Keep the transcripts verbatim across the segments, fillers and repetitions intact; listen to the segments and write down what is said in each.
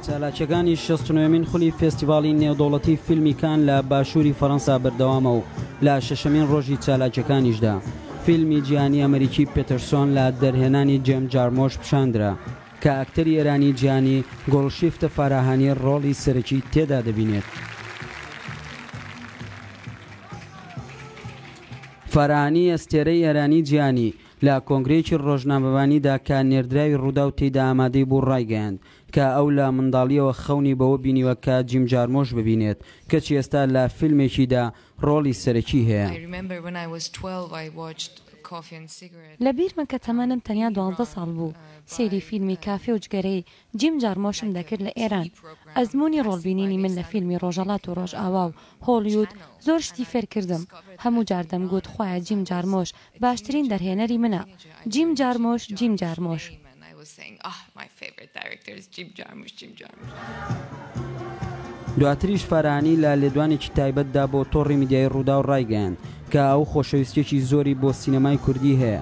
چالاکیەکانی شەست و نۆیەمین خولی فێستیڤاڵی نێودەوڵەتی فیلمی کان لە باشووری فەڕەنسا بەردەوامە و لە شەشەمین ڕۆژی چالاکیەکانیشدا فیلمی جیهانی ئەمریکی پێترسۆن لە دەرهێنانی جێم جارمۆش پیشاندرا کە ئەکتەری ئێرانی جیهانی گۆڵشیفتە فاراهانی ڕۆڵی سەرەکی تێدا دەبینێت. فاراهانی ئەستێرەی ئێرانی جیهانی لە کۆنگرەیەکی ڕۆژنامەوانیدا کە نێردراوی ڕوودا و تێیدا ئامادەی بوو ڕایگەیاند کە ئەو لە منداڵیەوە خەونی بەوە بینیوە کە جیم جارمۆش ببینێت کەچی ئێستا لە فیلمێکیدا ڕۆڵی سەرەکی هەیە. لە بیرمە کە تەمەنم تەنیا دوازدە ساڵ بوو سەیری فیلمی کافێ و جگەرەی جیم جارمۆشم دەکرد لە ئێران. ئەزمموی ڕۆڵبینینی من لە فیلمی ڕۆژەڵات و ڕۆژئاوا و هۆلیوود زۆر شتی فێر کردم. هەموو جار دەمگوت خوایە جیم جارمۆش باشترین دەرهێنەری منە. جیم جارمۆش جیم جارمۆش. دواتریش فارانی لە لێدوانێکی تایبەتدا بۆ تۆڕی میدیای ڕوودا و ڕایگەیاند کە ئەو خۆشەویستێکی زۆری بۆ سینەمای کوردی هەیە.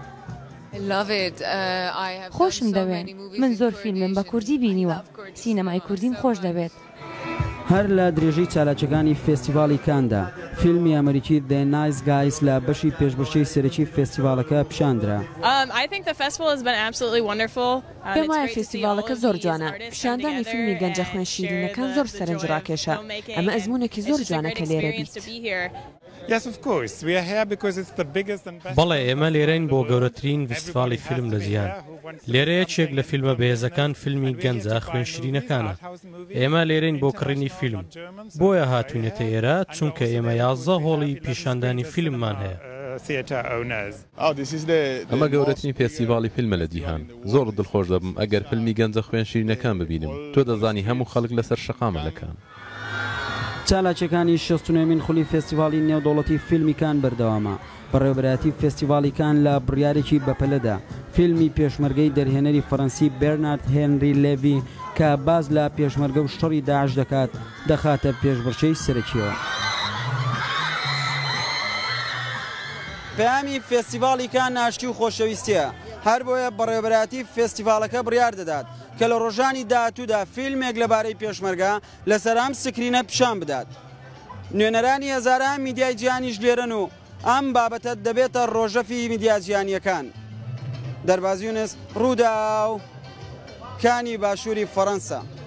خۆشم دەوێت. من زۆر فیلمم بە کوردی بینیوە. سینەمای کوردیم خۆش دەوێت. هەر لە درێژەی چالاکیەکانی فێستیڤاڵی کاندا فیلمی ئەمریکی The Nice Guys لە بەشی پێشبڕکێی سەرەکی فێستیڤاڵەکە پیشاندرا. پێم وایە فێستیڤاڵەکە زۆر جوانە. پیشاندانی فیلمی گەنجە خوێن شیرینەکان زۆر سەرنج ڕاکێشە. ئەمە ئەزمموونێکی زۆر جوانە کە لێرە بیت. بەڵێ ئێمە لێرەین بۆ گەورەترین فستیڤاڵی فیلم لە جیهان. لێرە یەکێک لە فیلمە بەهێزەکان فیلمی گەنجە خوێن شیرینەکانە. ئێمە لێرەین بۆ کڕینی فیلم. بۆیە هاتوونێتە ئێرە چونکە ئێمە یازدە هۆڵی پیشاندانی فیلممان هەیە. ئەمە گەورەترین فێستیڤاڵی فیلمە لە جیهان. زۆر دڵخۆش دەبم ئەگەر فیلمی گەنجە خوێن شیرینەکان ببینم. تۆ دەزانی هەموو خەڵک لەسەر شەقامەلەکان. چالاکیەکانی شەست و نۆیەمین خولی فێستیڤاڵی نێودەوڵەتی فیلمی کان بەردەوامە. بەڕێوەبەرایەتی فێستیڤاڵی کان لە بڕیارێکی بەپەلەدا فیلمی پێشمەرگەی دەرهێنەری فەڕەنسی بێرنارد هێنری لێڤی کە باز لە پێشمەرگە و شەڕی داعش دەکات دەخاتە پێشبڕکێی سەرەکیەوە. پەیامی فێستیڤاڵی کان ناشتی و خۆشەویستیە. هەر بۆیە بەڕێوەبەرایەتی فێستیڤاڵەکە بڕیار دەدات کە لە ڕۆژانی داهاتوودا فیلمێک لەبارەی پێشمەرگە لەسەر ئەم سکرینە پیشان بدات. نوێنەرانی هەزاران میدیای جیهانیش لێرەن و ئەم بابەتە دەبێتە ڕۆژەفی میدیا جیهانیەکان. دەرباز یونس ڕوودا و کانی باشووری فەڕەنسا.